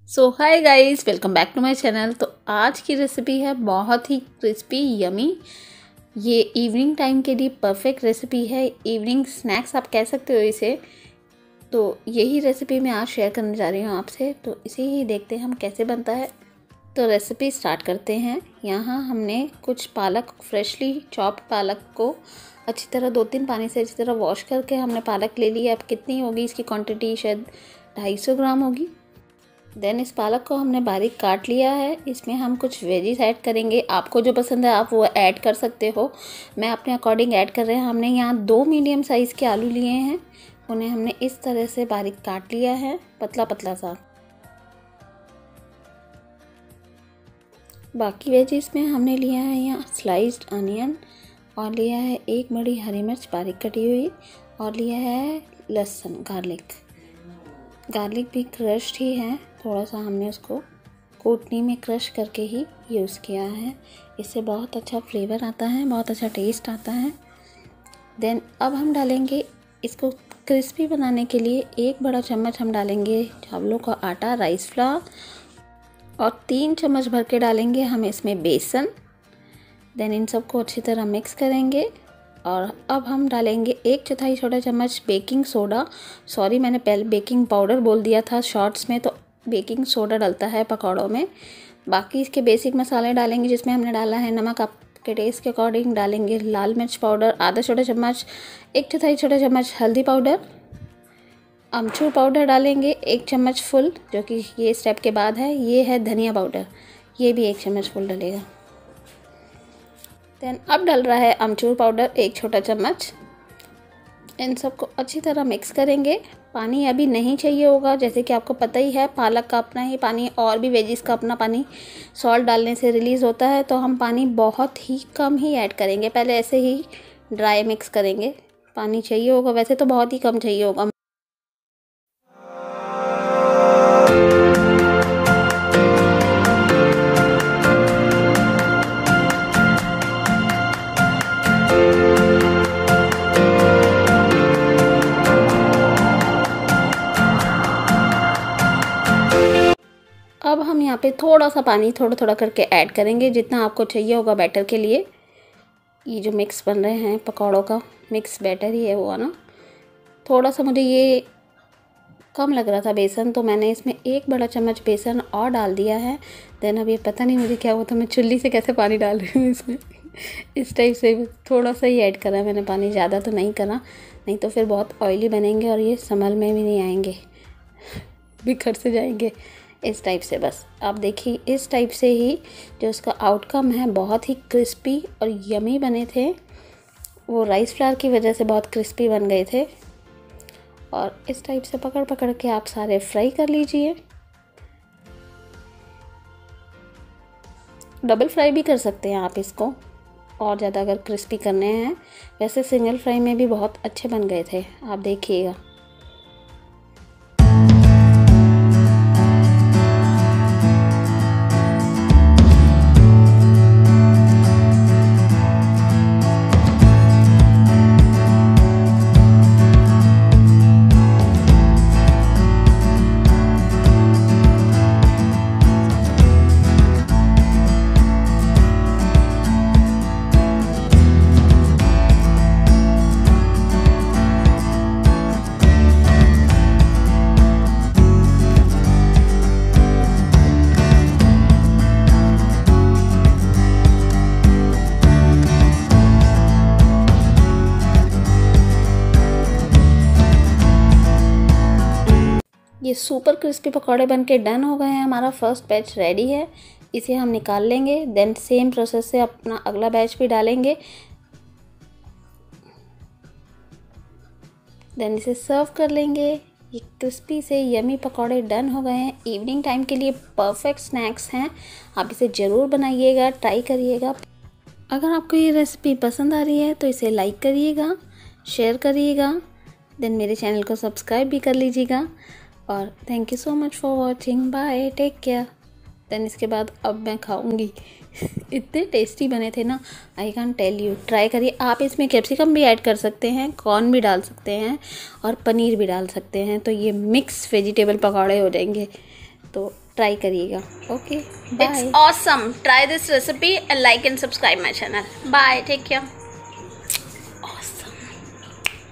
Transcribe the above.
So hi guys, welcome back to my channel. तो आज की रेसिपी है बहुत ही क्रिस्पी यमी। ये इवनिंग टाइम के लिए परफेक्ट रेसिपी है। इवनिंग स्नैक्स आप कह सकते हो इसे। तो यही रेसिपी मैं आज शेयर करने जा रही हूँ आपसे। तो इसे ही देखते हैं हम कैसे बनता है। तो रेसिपी स्टार्ट करते हैं। यहाँ हमने कुछ पालक, फ्रेशली चॉप्ड पालक को अच्छी तरह 2-3 पानी से अच्छी तरह वॉश करके हमने पालक ले ली है। अब कितनी होगी इसकी क्वांटिटी, शायद 250 ग्राम होगी। देन इस पालक को हमने बारीक काट लिया है। इसमें हम कुछ वेजीज ऐड करेंगे। आपको जो पसंद है आप वो ऐड कर सकते हो। मैं अपने अकॉर्डिंग ऐड कर रहे हैं। हमने यहाँ 2 मीडियम साइज़ के आलू लिए हैं। उन्हें हमने इस तरह से बारीक काट लिया है, पतला पतला सा। बाकी वेजीज में हमने लिया है यहाँ स्लाइस्ड अनियन, और लिया है 1 बड़ी हरी मिर्च बारीक कटी हुई, और लिया है लहसुन, गार्लिक भी क्रश्ड ही है। थोड़ा सा हमने उसको कूटनी में क्रश करके ही यूज़ किया है। इससे बहुत अच्छा फ्लेवर आता है, बहुत अच्छा टेस्ट आता है। देन अब हम डालेंगे इसको क्रिस्पी बनाने के लिए 1 बड़ा चम्मच हम डालेंगे चावलों का आटा, राइस फ्लावर, और 3 चम्मच भर के डालेंगे हम इसमें बेसन। देन इन सबको अच्छी तरह मिक्स करेंगे। और अब हम डालेंगे 1/4 छोटा चम्मच बेकिंग सोडा। सॉरी, मैंने पहले बेकिंग पाउडर बोल दिया था शॉर्ट्स में, तो बेकिंग सोडा डलता है पकौड़ों में। बाकी इसके बेसिक मसाले डालेंगे, जिसमें हमने डाला है नमक आपके टेस्ट के अकॉर्डिंग डालेंगे, लाल मिर्च पाउडर आधा छोटा चम्मच, 1/4 छोटा चम्मच हल्दी पाउडर, अमचूर पाउडर डालेंगे 1 चम्मच फुल, जो कि ये स्टेप के बाद है। ये है धनिया पाउडर, ये भी 1 चम्मच फुल डलेगा। देन अब डल रहा है अमचूर पाउडर 1 छोटा चम्मच। इन सबको अच्छी तरह मिक्स करेंगे। पानी अभी नहीं चाहिए होगा, जैसे कि आपको पता ही है पालक का अपना ही पानी और भी वेजिस का अपना पानी सॉल्ट डालने से रिलीज़ होता है। तो हम पानी बहुत ही कम ही ऐड करेंगे, पहले ऐसे ही ड्राई मिक्स करेंगे। पानी चाहिए होगा वैसे तो बहुत ही कम चाहिए होगा। अब हम यहाँ पे थोड़ा सा पानी थोड़ा थोड़ा करके ऐड करेंगे, जितना आपको चाहिए होगा बैटर के लिए। ये जो मिक्स बन रहे हैं पकौड़ों का मिक्स बैटर ही है वो ना। थोड़ा सा मुझे ये कम लग रहा था बेसन, तो मैंने इसमें 1 बड़ा चम्मच बेसन और डाल दिया है। देन अब ये पता नहीं मुझे क्या हुआ था, मैं चुल्ली से कैसे पानी डाल रही हूँ इसमें। इस टाइप से थोड़ा सा ही ऐड करा मैंने पानी, ज़्यादा तो नहीं करा, नहीं तो फिर बहुत ऑयली बनेंगे और ये संभल में भी नहीं आएंगे, बिखर से जाएंगे। इस टाइप से बस आप देखिए, इस टाइप से ही जो उसका आउटकम है बहुत ही क्रिस्पी और यमी बने थे। वो राइस फ्लावर की वजह से बहुत क्रिस्पी बन गए थे। और इस टाइप से पकड़ पकड़ के आप सारे फ्राई कर लीजिए। डबल फ्राई भी कर सकते हैं आप इसको, और ज़्यादा अगर क्रिस्पी करने हैं। वैसे सिंगल फ्राई में भी बहुत अच्छे बन गए थे, आप देखिएगा। ये सुपर क्रिस्पी पकौड़े बनके डन हो गए हैं। हमारा फर्स्ट बैच रेडी है, इसे हम निकाल लेंगे। देन सेम प्रोसेस से अपना अगला बैच भी डालेंगे। देन इसे सर्व कर लेंगे। ये क्रिस्पी से यमी पकौड़े डन हो गए हैं। इवनिंग टाइम के लिए परफेक्ट स्नैक्स हैं। आप इसे ज़रूर बनाइएगा, ट्राई करिएगा। अगर आपको ये रेसिपी पसंद आ रही है तो इसे लाइक करिएगा, शेयर करिएगा। देन मेरे चैनल को सब्सक्राइब भी कर लीजिएगा। और thank you so much for watching, bye, take care. Then इसके बाद अब मैं खाऊंगी। इतने टेस्टी बने थे ना, I can tell you. Try करिए। आप इसमें कैप्सिकम भी ऐड कर सकते हैं, कॉर्न भी डाल सकते हैं, और पनीर भी डाल सकते हैं। तो ये मिक्स वेजिटेबल पकौड़े हो जाएंगे। तो ट्राई करिएगा। Okay bye. It's awesome. Try this recipe and like and subscribe my channel. Bye. Take care.